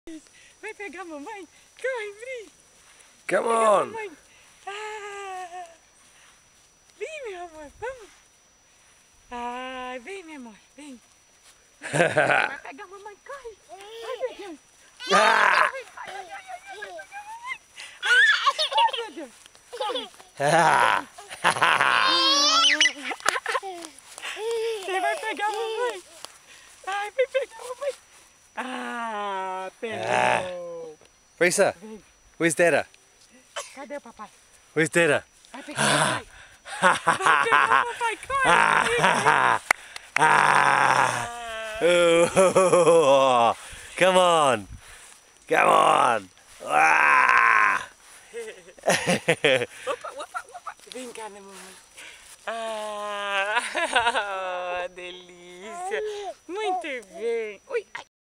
Vai pegar a mamãe? Corre, Bri! Come Vai pegar a on! mamãe. Ah, vem, meu amor, vamos! Ah, vem, meu amor, vem! Vai pegar a mamãe, corre! Vai pegar! Ah! Ai, ai, ai, ai, ai, vai pegar a mamãe! Ai, meu Deus! Corre! Você vai pegar a mamãe! Ai, vai pegar a mamãe! Ah, pegou! Risa, Vem, where's Dada? cadê o papai? Where's Dada? Vai pegar o papai! Vai pegar o papai, corre! Oh, come on! Come on! Ah! Opa, opa, opa! Vem cá, né, mamãe? Ah, delícia! Muito bem! Ui, ai!